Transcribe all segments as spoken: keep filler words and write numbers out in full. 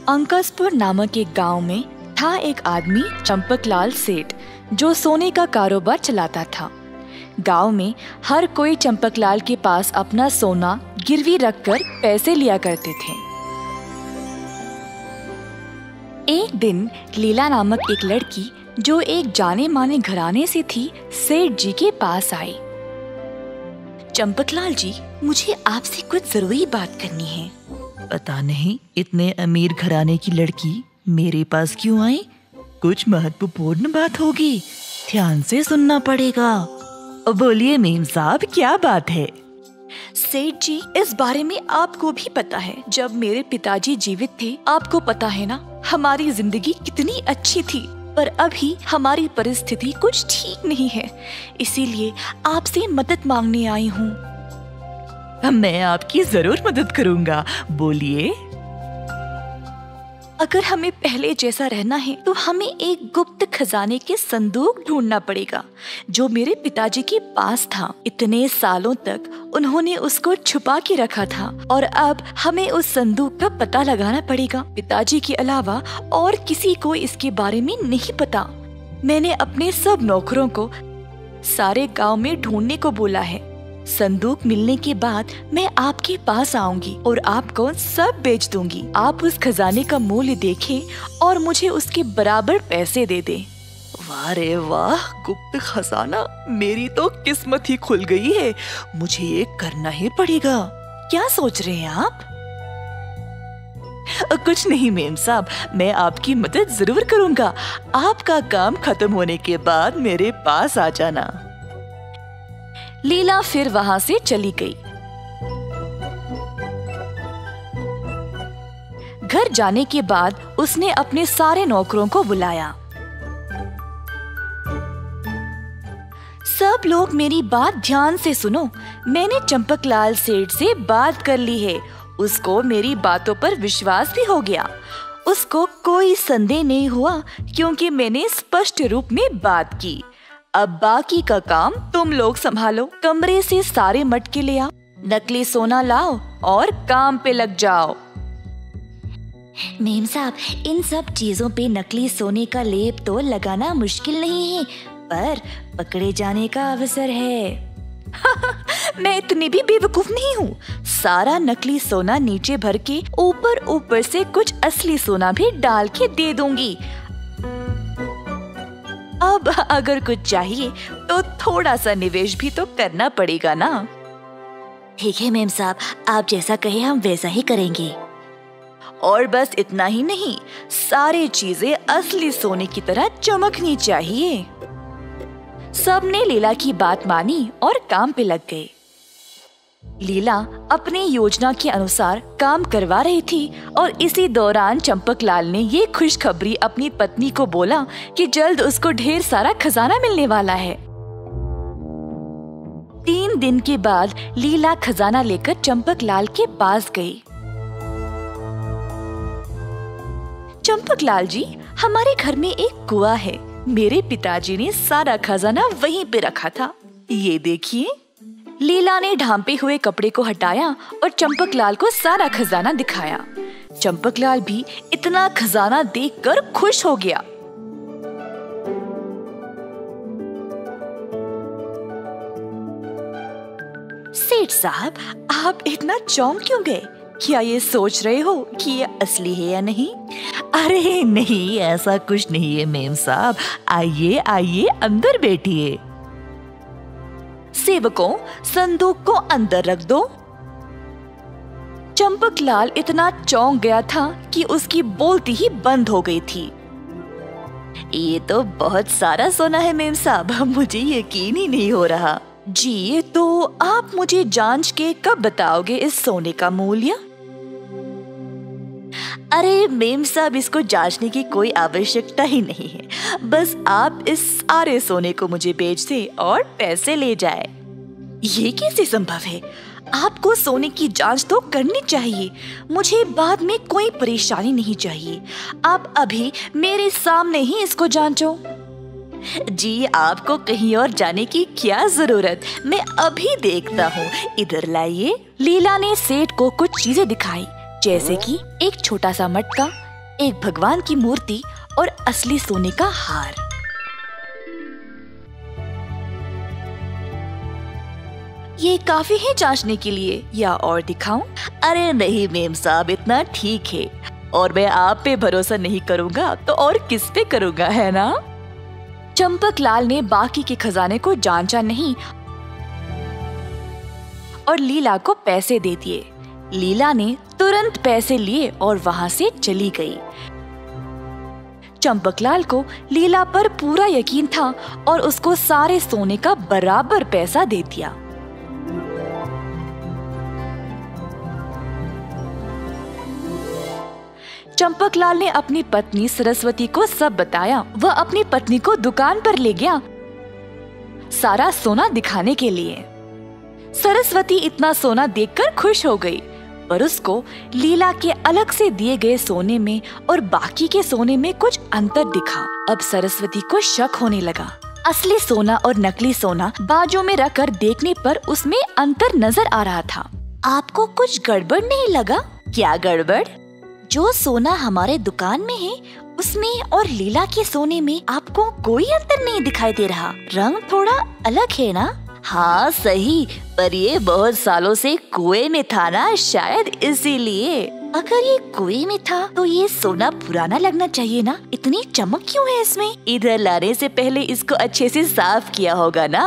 अंकसपुर नामक एक गांव में था एक आदमी चंपकलाल सेठ, जो सोने का कारोबार चलाता था। गांव में हर कोई चंपकलाल के पास अपना सोना गिरवी रखकर पैसे लिया करते थे। एक दिन लीला नामक एक लड़की, जो एक जाने माने घराने से थी, सेठ जी के पास आई। चंपकलाल जी, मुझे आपसे कुछ जरूरी बात करनी है। पता नहीं इतने अमीर घराने की लड़की मेरे पास क्यों आई? कुछ महत्वपूर्ण बात होगी, ध्यान से सुनना पड़ेगा। बोलिए मेम साहब, क्या बात है? सेठ जी, इस बारे में आपको भी पता है, जब मेरे पिताजी जीवित थे, आपको पता है ना, हमारी जिंदगी कितनी अच्छी थी, पर अभी हमारी परिस्थिति कुछ ठीक नहीं है, इसीलिए आपसे मदद मांगने आई हूँ। मैं आपकी जरूर मदद करूँगा, बोलिए। अगर हमें पहले जैसा रहना है तो हमें एक गुप्त खजाने के संदूक ढूंढना पड़ेगा, जो मेरे पिताजी के पास था। इतने सालों तक उन्होंने उसको छुपा के रखा था और अब हमें उस संदूक का पता लगाना पड़ेगा। पिताजी के अलावा और किसी को इसके बारे में नहीं पता। मैंने अपने सब नौकरों को सारे गांव में ढूंढने को बोला है। संदूक मिलने के बाद मैं आपके पास आऊंगी और आपको सब बेच दूंगी। आप उस खजाने का मूल्य देखें और मुझे उसके बराबर पैसे दे दें। वाह रे वाह, गुप्त खजाना! मेरी तो किस्मत ही खुल गई है, मुझे ये करना ही पड़ेगा। क्या सोच रहे हैं आप? कुछ नहीं मेम साहब, मैं आपकी मदद जरूर करूँगा। आपका काम खत्म होने के बाद मेरे पास आ जाना। लीला फिर वहां से चली गई। घर जाने के बाद उसने अपने सारे नौकरों को बुलाया। सब लोग मेरी बात ध्यान से सुनो। मैंने चंपकलाल सेठ से बात कर ली है। उसको मेरी बातों पर विश्वास भी हो गया। उसको कोई संदेह नहीं हुआ, क्योंकि मैंने स्पष्ट रूप में बात की। अब बाकी का काम तुम लोग संभालो। कमरे से सारे मटके ले आओ, नकली सोना लाओ और काम पे लग जाओ। मेम साहब, इन सब चीजों पे नकली सोने का लेप तो लगाना मुश्किल नहीं है, पर पकड़े जाने का अवसर है। मैं इतनी भी बेवकूफ नहीं हूँ। सारा नकली सोना नीचे भर के ऊपर ऊपर से कुछ असली सोना भी डाल के दे दूंगी। अब अगर कुछ चाहिए तो थोड़ा सा निवेश भी तो करना पड़ेगा ना। ठीक है मेम साहब, आप जैसा कहे हम वैसा ही करेंगे। और बस इतना ही नहीं, सारी चीजें असली सोने की तरह चमकनी चाहिए। सबने लीला की बात मानी और काम पे लग गए। लीला अपनी योजना के अनुसार काम करवा रही थी और इसी दौरान चंपकलाल ने ये खुशखबरी अपनी पत्नी को बोला कि जल्द उसको ढेर सारा खजाना मिलने वाला है। तीन दिन के बाद लीला खजाना लेकर चंपकलाल के पास गई। चंपकलाल जी, हमारे घर में एक कुआं है। मेरे पिताजी ने सारा खजाना वहीं पे रखा था। ये देखिए। लीला ने ढांपे हुए कपड़े को हटाया और चंपकलाल को सारा खजाना दिखाया। चंपकलाल भी इतना खजाना देखकर खुश हो गया। सेठ साहब, आप इतना चौंक क्यों गए? क्या ये सोच रहे हो कि ये असली है या नहीं? अरे नहीं, ऐसा कुछ नहीं है मेम साहब। आइए आइए, अंदर बैठिए। सेवकों, संदूक को अंदर रख दो। चंपकलाल इतना चौंक गया था कि उसकी बोलती ही बंद हो गई थी। ये तो बहुत सारा सोना है मेम साहब, मुझे यकीन ही नहीं हो रहा। जी, तो आप मुझे जांच के कब बताओगे इस सोने का मूल्य? अरे मेम साहब, इसको जांचने की कोई आवश्यकता ही नहीं है। बस आप इस सारे सोने को मुझे बेच दे और पैसे ले जाए। ये कैसे संभव है? आपको सोने की जांच तो करनी चाहिए। मुझे बाद में कोई परेशानी नहीं चाहिए। आप अभी मेरे सामने ही इसको जांचो। जी, आपको कहीं और जाने की क्या जरूरत, मैं अभी देखता हूँ। इधर लाइए। लीला ने सेठ को कुछ चीजें दिखाई, जैसे कि एक छोटा सा मटका, एक भगवान की मूर्ति और असली सोने का हार। ये काफी है जांचने के लिए, या और दिखाऊं? अरे नहीं मेम साहब, इतना ठीक है। और मैं आप पे भरोसा नहीं करूँगा तो और किस पे करूँगा, है ना? चंपक लाल ने बाकी के खजाने को जांचा नहीं और लीला को पैसे दे दिए। लीला ने तुरंत पैसे लिए और वहाँ से चली गई। चंपकलाल को लीला पर पूरा यकीन था और उसको सारे सोने का बराबर पैसा दे दिया। चंपकलाल ने अपनी पत्नी सरस्वती को सब बताया। वह अपनी पत्नी को दुकान पर ले गया सारा सोना दिखाने के लिए। सरस्वती इतना सोना देखकर खुश हो गई, पर उसको लीला के अलग से दिए गए सोने में और बाकी के सोने में कुछ अंतर दिखा। अब सरस्वती को शक होने लगा। असली सोना और नकली सोना बाजू में रखकर देखने पर उसमें अंतर नजर आ रहा था। आपको कुछ गड़बड़ नहीं लगा? क्या गड़बड़? जो सोना हमारे दुकान में है उसमें और लीला के सोने में आपको कोई अंतर नहीं दिखाई दे रहा। रंग थोड़ा अलग है ना? हाँ सही, पर ये बहुत सालों से कुएं में था ना, शायद इसीलिए। अगर ये कुएं में था तो ये सोना पुराना लगना चाहिए ना? इतनी चमक क्यों है इसमें? इधर लाने से पहले इसको अच्छे से साफ किया होगा ना।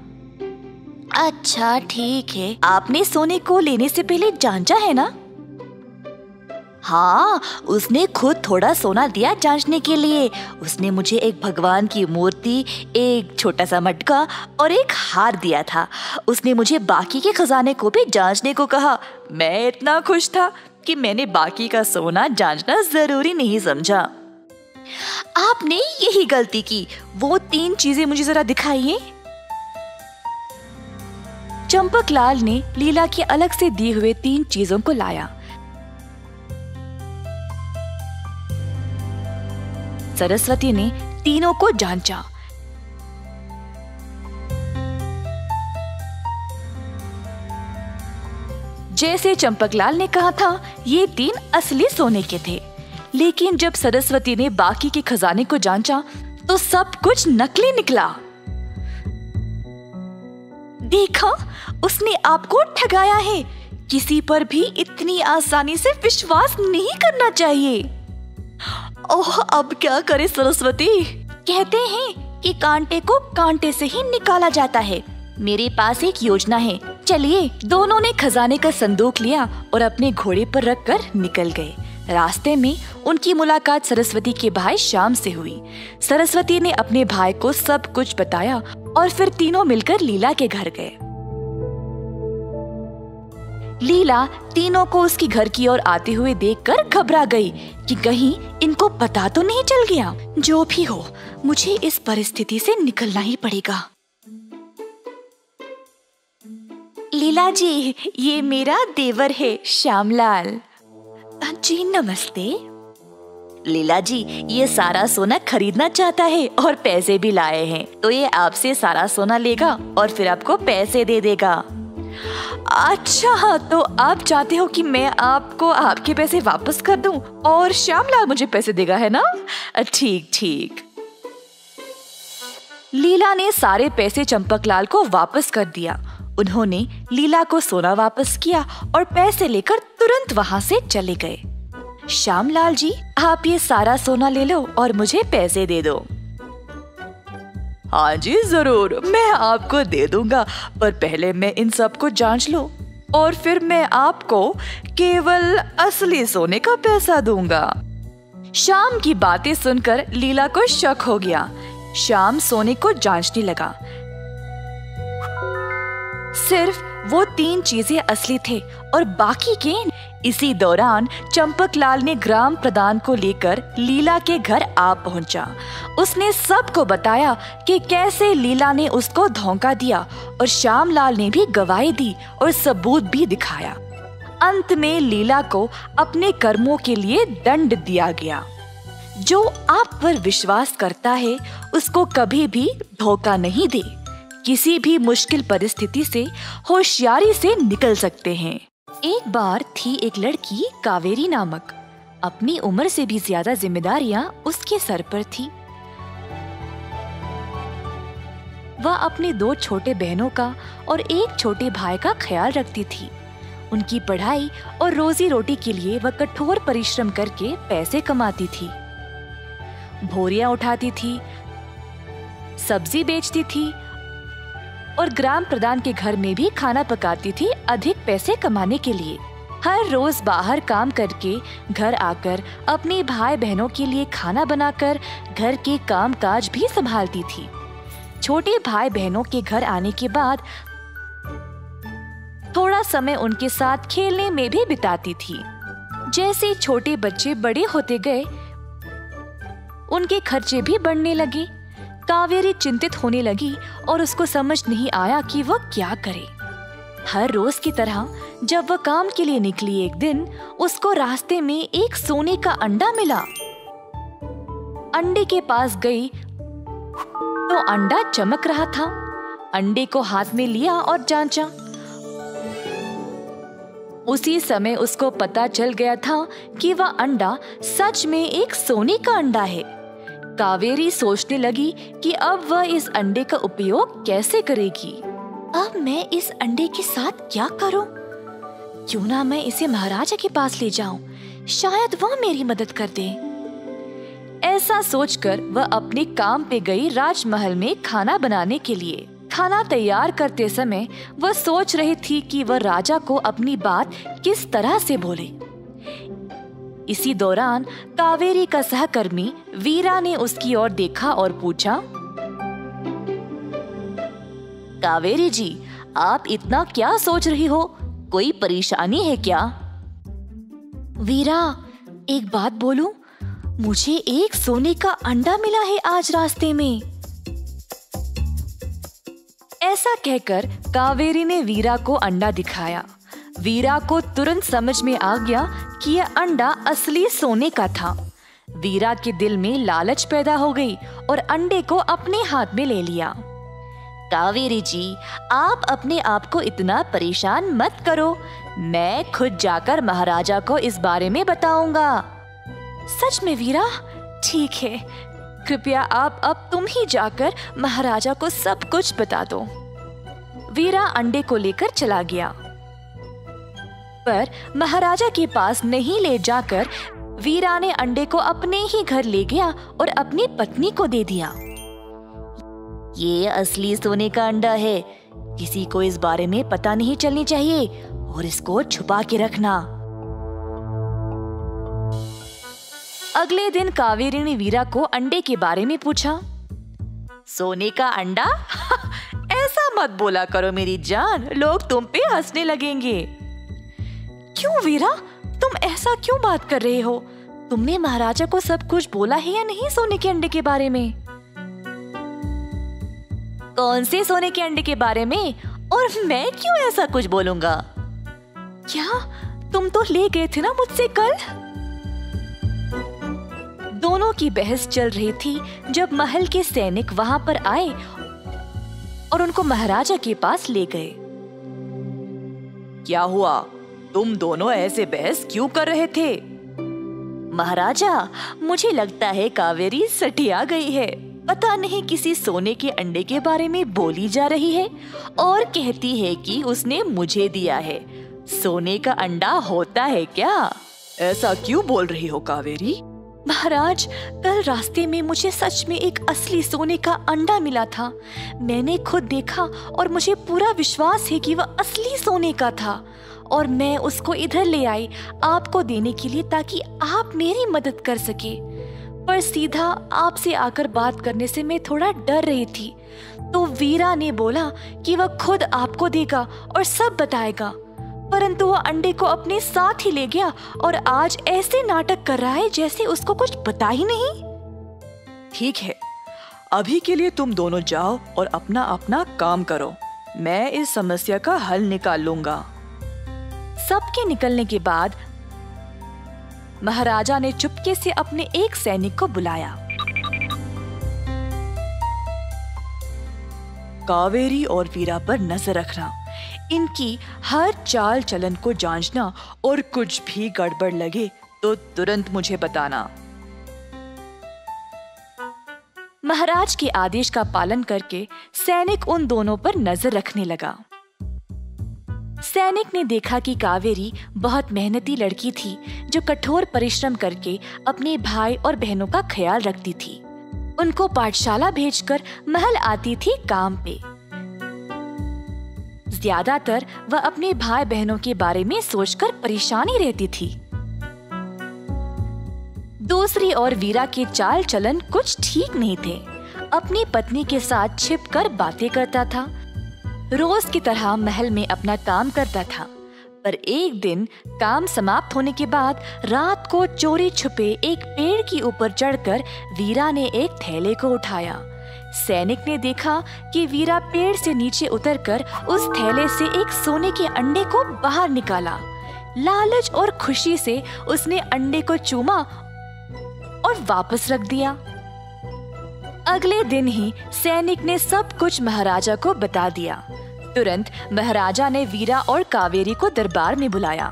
अच्छा ठीक है। आपने सोने को लेने से पहले जांचा है ना? हाँ, उसने खुद थोड़ा सोना दिया जांचने के लिए। उसने मुझे एक भगवान की मूर्ति, एक छोटा सा मटका और एक हार दिया था। उसने मुझे बाकी के खजाने को भी जांचने को कहा। मैं इतना खुश था कि मैंने बाकी का सोना जांचना जरूरी नहीं समझा। आपने यही गलती की। वो तीन चीजें मुझे जरा दिखाइए। चंपकलाल ने लीला के अलग से दिए हुए तीन चीजों को लाया। सरस्वती ने तीनों को जांचा। जैसे चंपकलाल ने कहा था, ये तीन असली सोने के थे। लेकिन जब सरस्वती ने बाकी के खजाने को जांचा तो सब कुछ नकली निकला। देखा, उसने आपको ठगाया है। किसी पर भी इतनी आसानी से विश्वास नहीं करना चाहिए। ओह, अब क्या करे सरस्वती? कहते हैं कि कांटे को कांटे से ही निकाला जाता है। मेरे पास एक योजना है, चलिए। दोनों ने खजाने का संदूक लिया और अपने घोड़े पर रखकर निकल गए। रास्ते में उनकी मुलाकात सरस्वती के भाई श्याम से हुई। सरस्वती ने अपने भाई को सब कुछ बताया और फिर तीनों मिलकर लीला के घर गए। लीला तीनों को उसके घर की ओर आते हुए देखकर घबरा गई कि कहीं इनको पता तो नहीं चल गया। जो भी हो, मुझे इस परिस्थिति से निकलना ही पड़ेगा। लीला जी, ये मेरा देवर है श्यामलाल। जी नमस्ते। लीला जी, ये सारा सोना खरीदना चाहता है और पैसे भी लाए हैं, तो ये आपसे सारा सोना लेगा और फिर आपको पैसे दे देगा। अच्छा, तो आप चाहते हो कि मैं आपको आपके पैसे वापस कर दूं और श्यामलाल मुझे पैसे देगा, है ना? ठीक ठीक। लीला ने सारे पैसे चंपकलाल को वापस कर दिया। उन्होंने लीला को सोना वापस किया और पैसे लेकर तुरंत वहाँ से चले गए। श्यामलाल जी, आप ये सारा सोना ले लो और मुझे पैसे दे दो। हाँ जी जरूर, मैं आपको दे दूंगा, पर पहले मैं इन सब को जांच लो और फिर मैं आपको केवल असली सोने का पैसा दूंगा। श्याम की बातें सुनकर लीला को शक हो गया। श्याम सोने को जांचने लगा। सिर्फ वो तीन चीजें असली थे और बाकी के। इसी दौरान चंपकलाल ने ग्राम प्रधान को लेकर लीला के घर आ पहुंचा। उसने सबको बताया कि कैसे लीला ने उसको धोखा दिया और श्यामलाल ने भी गवाही दी और सबूत भी दिखाया। अंत में लीला को अपने कर्मों के लिए दंड दिया गया। जो आप पर विश्वास करता है उसको कभी भी धोखा नहीं दे। किसी भी मुश्किल परिस्थिति से होशियारी से निकल सकते हैं। एक बार थी एक लड़की कावेरी नामक। अपनी उम्र से भी ज्यादा जिम्मेदारियां उसके सर पर थी। वह अपने दो छोटे बहनों का और एक छोटे भाई का ख्याल रखती थी। उनकी पढ़ाई और रोजी रोटी के लिए वह कठोर परिश्रम करके पैसे कमाती थी। भोरियां उठाती थी, सब्जी बेचती थी और ग्राम प्रधान के घर में भी खाना पकाती थी अधिक पैसे कमाने के लिए। हर रोज बाहर काम करके घर आकर अपने भाई बहनों के लिए खाना बनाकर घर के काम काज भी संभालती थी। छोटे भाई बहनों के घर आने के बाद थोड़ा समय उनके साथ खेलने में भी बिताती थी। जैसे छोटे बच्चे बड़े होते गए, उनके खर्चे भी बढ़ने लगे। कावेरी चिंतित होने लगी और उसको समझ नहीं आया कि वह क्या करे। हर रोज की तरह जब वह काम के लिए निकली, एक दिन उसको रास्ते में एक सोने का अंडा मिला। अंडे के पास गई तो अंडा चमक रहा था। अंडे को हाथ में लिया और जांचा। उसी समय उसको पता चल गया था कि वह अंडा सच में एक सोने का अंडा है। कावेरी सोचने लगी कि अब वह इस अंडे का उपयोग कैसे करेगी। अब मैं इस अंडे के साथ क्या करूं? क्यों ना मैं इसे महाराजा के पास ले जाऊं, शायद वह मेरी मदद कर दे। ऐसा सोचकर वह अपने काम पे गई राजमहल में खाना बनाने के लिए। खाना तैयार करते समय वह सोच रही थी कि वह राजा को अपनी बात किस तरह से बोले। इसी दौरान कावेरी का सहकर्मी वीरा ने उसकी ओर देखा और पूछा, कावेरी जी, आप इतना क्या सोच रही हो? कोई परेशानी है क्या? वीरा, एक बात बोलूं? मुझे एक सोने का अंडा मिला है आज रास्ते में। ऐसा कहकर कावेरी ने वीरा को अंडा दिखाया। वीरा को तुरंत समझ में आ गया कि यह अंडा असली सोने का था। वीरा के दिल में लालच पैदा हो गई और अंडे को अपने हाथ में ले लिया। कावेरी जी, आप अपने आप को इतना परेशान मत करो। मैं खुद जाकर महाराजा को इस बारे में बताऊंगा। सच में वीरा? ठीक है, कृपया आप अब तुम ही जाकर महाराजा को सब कुछ बता दो। वीरा अंडे को लेकर चला गया, पर महाराजा के पास नहीं ले जाकर वीरा ने अंडे को अपने ही घर ले गया और अपनी पत्नी को दे दिया। ये असली सोने का अंडा है, किसी को इस बारे में पता नहीं चलनी चाहिए और इसको छुपा के रखना। अगले दिन कावेरी ने वीरा को अंडे के बारे में पूछा। सोने का अंडा? ऐसा मत बोला करो मेरी जान, लोग तुम पे हंसने लगेंगे। क्यों वीरा, तुम ऐसा क्यों बात कर रहे हो? तुमने महाराजा को सब कुछ बोला है या नहीं सोने के अंडे के बारे में? कौन से सोने के अंडे के बारे में? और मैं क्यों ऐसा कुछ बोलूंगा? क्या तुम तो ले गए थे ना मुझसे कल? दोनों की बहस चल रही थी जब महल के सैनिक वहां पर आए और उनको महाराजा के पास ले गए। क्या हुआ? तुम दोनों ऐसे बहस क्यों कर रहे थे? महाराजा, मुझे लगता है कावेरी सटिया गई है। पता नहीं किसी सोने के अंडे के बारे में बोली जा रही है और कहती है कि उसने मुझे दिया है। सोने का अंडा होता है क्या? ऐसा क्यों बोल रही हो कावेरी? महाराज, कल रास्ते में मुझे सच में एक असली सोने का अंडा मिला था। मैंने खुद देखा और मुझे पूरा विश्वास है कि वह असली सोने का था और मैं उसको इधर ले आई आपको देने के लिए ताकि आप मेरी मदद कर सके। पर सीधा आपसे आकर बात करने से मैं थोड़ा डर रही थी, तो वीरा ने बोला कि वह खुद आपको देगा और सब बताएगा, परंतु वह अंडे को अपने साथ ही ले गया और आज ऐसे नाटक कर रहा है जैसे उसको कुछ पता ही नहीं। ठीक है, अभी के लिए तुम दोनों जाओ और अपना अपना काम करो। मैं इस समस्या का हल निकाल लूंगा। सबके निकलने के बाद महाराजा ने चुपके से अपने एक सैनिक को बुलाया। कावेरी और वीरा पर नजर रखना, इनकी हर चाल चलन को जांचना और कुछ भी गड़बड़ लगे तो तुरंत मुझे बताना। महाराज के आदेश का पालन करके सैनिक उन दोनों पर नजर रखने लगा। सैनिक ने देखा कि कावेरी बहुत मेहनती लड़की थी, जो कठोर परिश्रम करके अपने भाई और बहनों का ख्याल रखती थी। उनको पाठशाला भेजकर महल आती थी काम पे। ज्यादातर वह अपने भाई बहनों के बारे में सोचकर परेशानी रहती थी। दूसरी ओर वीरा के चाल चलन कुछ ठीक नहीं थे। अपनी पत्नी के साथ छिपकर बातें करता था, रोज की तरह महल में अपना काम करता था। पर एक दिन काम समाप्त होने के बाद रात को चोरी छुपे एक पेड़ के ऊपर चढ़कर वीरा ने एक थैले को उठाया। सैनिक ने देखा कि वीरा पेड़ से नीचे उतरकर उस थैले से एक सोने के अंडे को बाहर निकाला। लालच और खुशी से उसने अंडे को चूमा और वापस रख दिया। अगले दिन ही सैनिक ने सब कुछ महाराजा को बता दिया। तुरंत महाराजा ने वीरा और कावेरी को दरबार में बुलाया।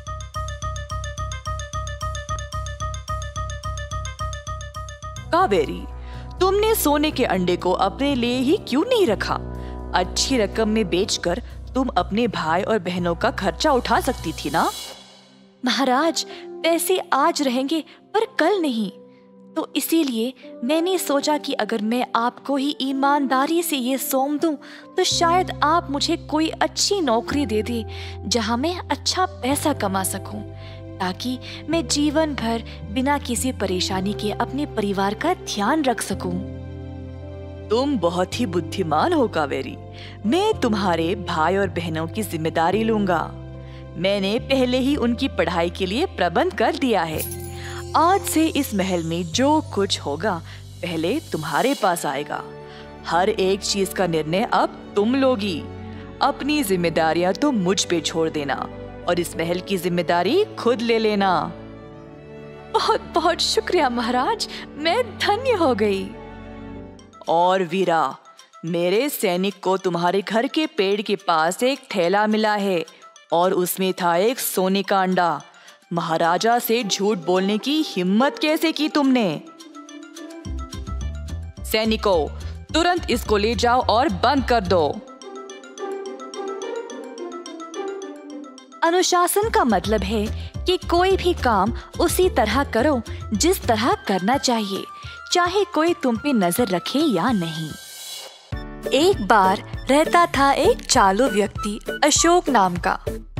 कावेरी, तुमने सोने के अंडे को अपने लिए ही क्यों नहीं रखा? अच्छी रकम में बेचकर तुम अपने भाई और बहनों का खर्चा उठा सकती थी ना। महाराज, पैसे आज रहेंगे पर कल नहीं, तो इसीलिए मैंने सोचा कि अगर मैं आपको ही ईमानदारी से ये सौंप दूं, तो शायद आप मुझे कोई अच्छी नौकरी दे दे जहां मैं अच्छा पैसा कमा सकूं, ताकि मैं जीवन भर बिना किसी परेशानी के अपने परिवार का ध्यान रख सकूं। तुम बहुत ही बुद्धिमान हो कावेरी। मैं तुम्हारे भाई और बहनों की जिम्मेदारी लूंगा। मैंने पहले ही उनकी पढ़ाई के लिए प्रबंध कर दिया है। आज से इस महल में जो कुछ होगा पहले तुम्हारे पास आएगा। हर एक चीज का निर्णय अब तुम लोगी। अपनी जिम्मेदारियां तुम मुझ पे छोड़ देना और इस महल की जिम्मेदारी खुद ले लेना। बहुत बहुत शुक्रिया महाराज, मैं धन्य हो गई। और वीरा, मेरे सैनिक को तुम्हारे घर के पेड़ के पास एक थैला मिला है और उसमें था एक सोने का अंडा। महाराजा से झूठ बोलने की हिम्मत कैसे की तुमने? सैनिकों, तुरंत इसको ले जाओ और बंद कर दो। अनुशासन का मतलब है कि कोई भी काम उसी तरह करो जिस तरह करना चाहिए, चाहे कोई तुम पे नजर रखे या नहीं। एक बार रहता था एक चालू व्यक्ति अशोक नाम का।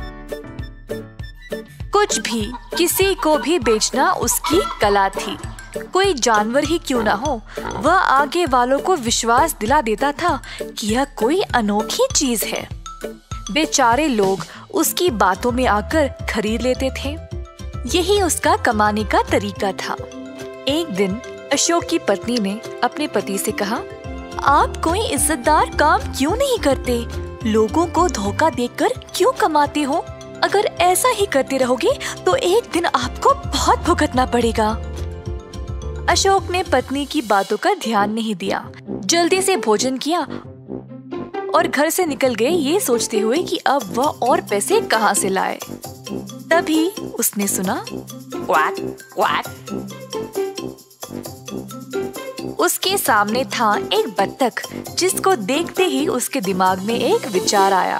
कुछ भी किसी को भी बेचना उसकी कला थी। कोई जानवर ही क्यों ना हो, वह आगे वालों को विश्वास दिला देता था कि यह कोई अनोखी चीज है। बेचारे लोग उसकी बातों में आकर खरीद लेते थे। यही उसका कमाने का तरीका था। एक दिन अशोक की पत्नी ने अपने पति से कहा, आप कोई इज्जतदार काम क्यों नहीं करते? लोगों को धोखा देकर क्यों कमाते हो? अगर ऐसा ही करते रहोगे तो एक दिन आपको बहुत भुगतना पड़ेगा। अशोक ने पत्नी की बातों का ध्यान नहीं दिया। जल्दी से भोजन किया और घर से निकल गए, ये सोचते हुए कि अब वह और पैसे कहां से लाए। तभी उसने सुना क्वैक क्वैक। उसके सामने था एक बत्तख, जिसको देखते ही उसके दिमाग में एक विचार आया।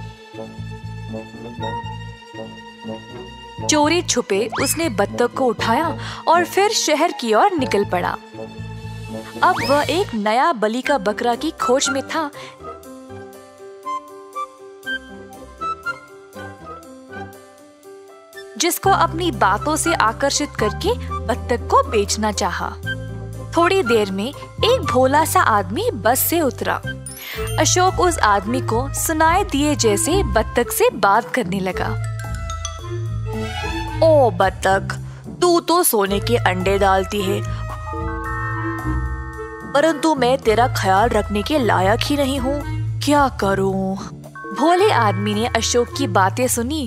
चोरी छुपे उसने बत्तख को उठाया और फिर शहर की ओर निकल पड़ा। अब वह एक नया बलि का बकरा की खोज में था। जिसको अपनी बातों से आकर्षित करके बत्तख को बेचना चाहा। थोड़ी देर में एक भोला सा आदमी बस से उतरा। अशोक उस आदमी को सुनाए दिए जैसे बत्तख से बात करने लगा। ओ बत्तख, तू तो सोने के अंडे डालती है, परंतु मैं तेरा ख्याल रखने के लायक ही नहीं हूँ। क्या करूँ? भोले आदमी ने अशोक की बातें सुनी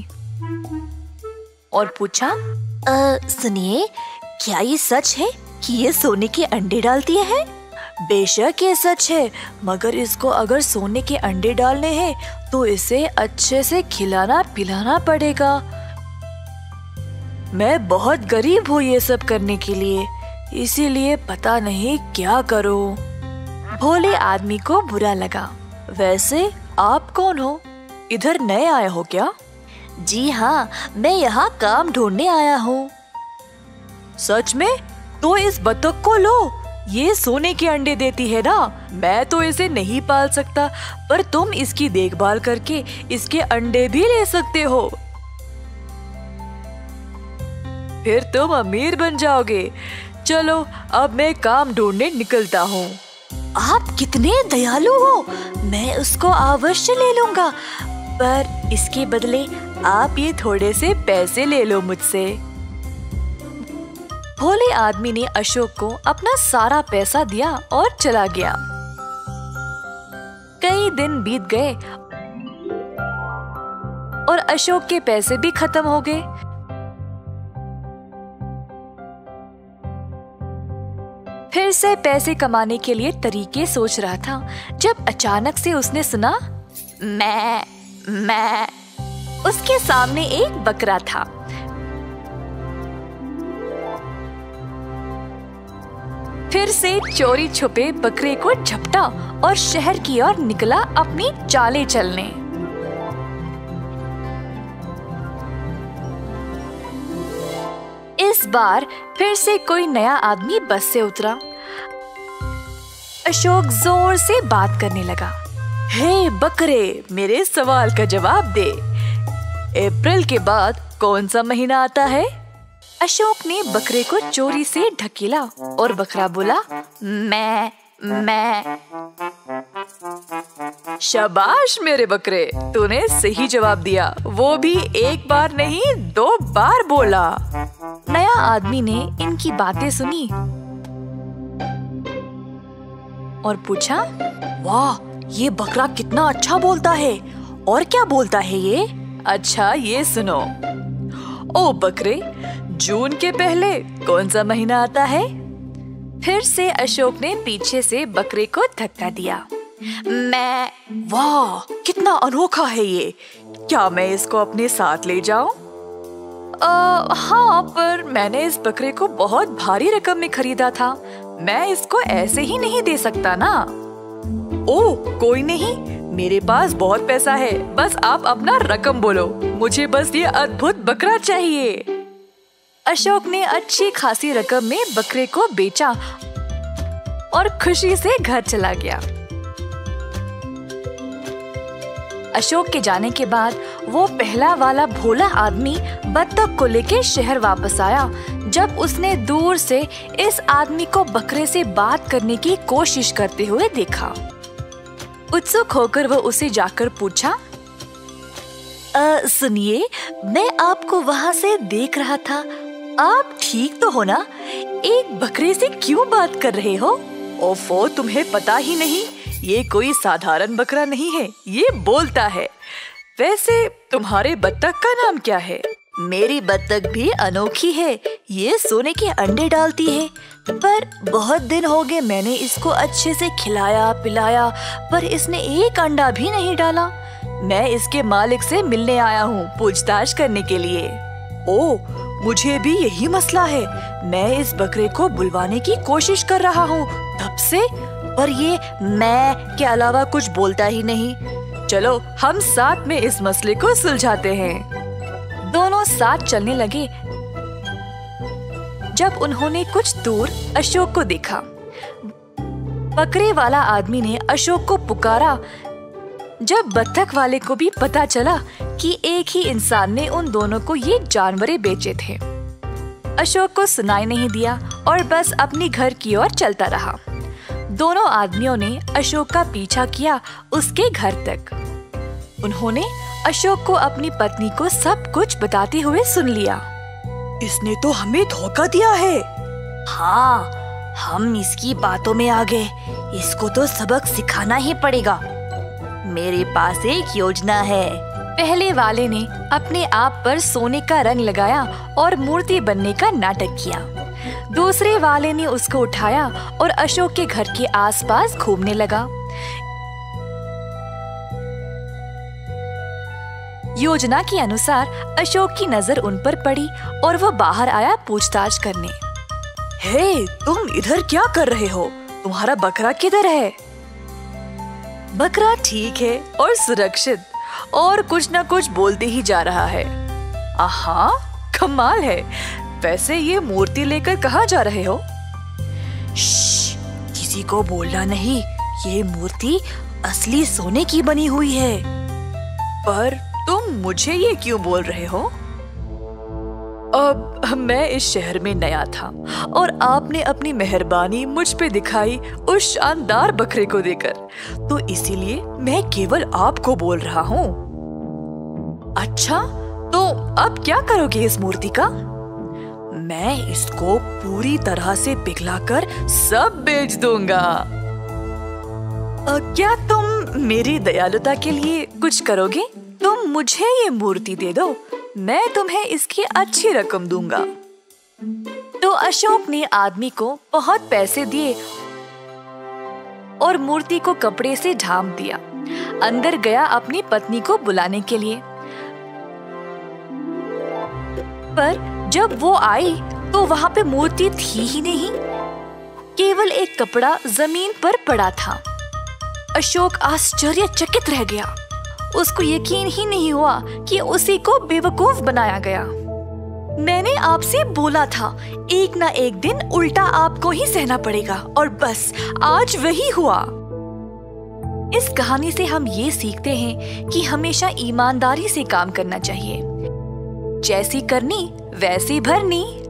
और पूछा, सुनिए, क्या ये सच है कि ये सोने के अंडे डालती है? बेशक ये सच है, मगर इसको अगर सोने के अंडे डालने हैं तो इसे अच्छे से खिलाना पिलाना पड़ेगा। मैं बहुत गरीब हूँ ये सब करने के लिए, इसीलिए पता नहीं क्या करूँ। भोले आदमी को बुरा लगा। वैसे आप कौन हो? इधर नए आए हो क्या? जी हाँ, मैं यहाँ काम ढूंढने आया हूँ। सच में? तो इस बतख को लो, ये सोने के अंडे देती है ना। मैं तो इसे नहीं पाल सकता, पर तुम इसकी देखभाल करके इसके अंडे भी ले सकते हो। फिर तुम अमीर बन जाओगे। चलो अब मैं काम ढूंढने निकलता हूँ। आप कितने दयालु हो, मैं उसको अवश्य ले लूंगा, पर इसके बदले आप ये थोड़े से पैसे ले लो मुझसे। भोले आदमी ने अशोक को अपना सारा पैसा दिया और चला गया। कई दिन बीत गए और अशोक के पैसे भी खत्म हो गए। फिर से पैसे कमाने के लिए तरीके सोच रहा था, जब अचानक से उसने सुना मैं मैं उसके सामने एक बकरा था। फिर से चोरी छुपे बकरे को झपटा और शहर की ओर निकला अपनी चालें चलने। इस बार फिर से कोई नया आदमी बस से उतरा। अशोक जोर से बात करने लगा। हे बकरे, मेरे सवाल का जवाब दे। अप्रैल के बाद कौन सा महीना आता है? अशोक ने बकरे को चोरी से ढकेला और बकरा बोला मैं मैं शाबाश मेरे बकरे, तूने सही जवाब दिया, वो भी एक बार नहीं दो बार बोला। नया आदमी ने इनकी बातें सुनी और पूछा, वाह, ये बकरा कितना अच्छा बोलता है। और क्या बोलता है ये? अच्छा ये सुनो। ओ बकरे, जून के पहले कौन सा महीना आता है? फिर से अशोक ने पीछे से बकरे को धक्का दिया। मैं वाह, कितना अनोखा है ये। क्या मैं इसको अपने साथ ले जाऊं? हाँ, पर मैंने इस बकरे को बहुत भारी रकम में खरीदा था, मैं इसको ऐसे ही नहीं दे सकता ना। ओह कोई नहीं, मेरे पास बहुत पैसा है, बस आप अपना रकम बोलो, मुझे बस ये अद्भुत बकरा चाहिए। अशोक ने अच्छी खासी रकम में बकरे को बेचा और खुशी से घर चला गया। अशोक के जाने के बाद वो पहला वाला भोला आदमी बत्तख को लेके शहर वापस आया। जब उसने दूर से इस आदमी को बकरे से बात करने की कोशिश करते हुए देखा, उत्सुक होकर वो उसे जाकर पूछा, सुनिए, मैं आपको वहाँ से देख रहा था, आप ठीक तो हो ना? एक बकरे से क्यों बात कर रहे हो? ओफो, तुम्हें पता ही नहीं, ये कोई साधारण बकरा नहीं है, ये बोलता है। वैसे तुम्हारे बत्तख का नाम क्या है? मेरी बत्तख भी अनोखी है, ये सोने के अंडे डालती है, पर बहुत दिन हो गए मैंने इसको अच्छे से खिलाया पिलाया, पर इसने एक अंडा भी नहीं डाला। मैं इसके मालिक से मिलने आया हूँ पूछताछ करने के लिए। ओह, मुझे भी यही मसला है, मैं इस बकरे को बुलवाने की कोशिश कर रहा हूँ तब से, पर ये मैं के अलावा कुछ बोलता ही नहीं। चलो हम साथ में इस मसले को सुलझाते हैं। दोनों साथ चलने लगे। जब उन्होंने कुछ दूर अशोक को देखा, बकरे वाला आदमी ने अशोक को पुकारा। जब बत्तख वाले को भी पता चला कि एक ही इंसान ने उन दोनों को ये जानवरें बेचे थे, अशोक को सुनाई नहीं दिया और बस अपनी घर की ओर चलता रहा। दोनों आदमियों ने अशोक का पीछा किया उसके घर तक। उन्होंने अशोक को अपनी पत्नी को सब कुछ बताते हुए सुन लिया। इसने तो हमें धोखा दिया है। हाँ, हम इसकी बातों में आ गए, इसको तो सबक सिखाना ही पड़ेगा। मेरे पास एक योजना है। पहले वाले ने अपने आप पर सोने का रंग लगाया और मूर्ति बनने का नाटक किया। दूसरे वाले ने उसको उठाया और अशोक के घर के आसपास घूमने लगा। योजना के अनुसार अशोक की नजर उन पर पड़ी और वो बाहर आया पूछताछ करने। हे, तुम इधर क्या कर रहे हो? तुम्हारा बकरा किधर है? बकरा ठीक है और सुरक्षित और कुछ न कुछ बोलते ही जा रहा है। आहा, कमाल है। वैसे ये मूर्ति लेकर कहाँ जा रहे हो? श्श, किसी को बोलना नहीं। ये मूर्ति असली सोने की बनी हुई है। पर तुम मुझे ये क्यों बोल रहे हो? अब मैं इस शहर में नया था और आपने अपनी मेहरबानी मुझ पे दिखाई उस शानदार बकरे को देकर, तो इसीलिए मैं केवल आपको बोल रहा हूँ। अच्छा, तो अब क्या करोगे इस मूर्ति का? मैं इसको पूरी तरह से पिघलाकर सब बेच दूंगा। क्या तुम मेरी दयालुता के लिए कुछ करोगे? तुम मुझे ये मूर्ति दे दो, मैं तुम्हें इसकी अच्छी रकम दूंगा। तो अशोक ने आदमी को बहुत पैसे दिए और मूर्ति को कपड़े से ढांप दिया। अंदर गया अपनी पत्नी को बुलाने के लिए, पर जब वो आई तो वहाँ पे मूर्ति थी ही नहीं, केवल एक कपड़ा जमीन पर पड़ा था। अशोक आश्चर्यचकित रह गया। उसको यकीन ही नहीं हुआ कि उसी को बेवकूफ बनाया गया। मैंने आपसे बोला था, एक ना एक दिन उल्टा आपको ही सहना पड़ेगा, और बस आज वही हुआ। इस कहानी से हम ये सीखते हैं कि हमेशा ईमानदारी से काम करना चाहिए। जैसी करनी वैसी भरनी।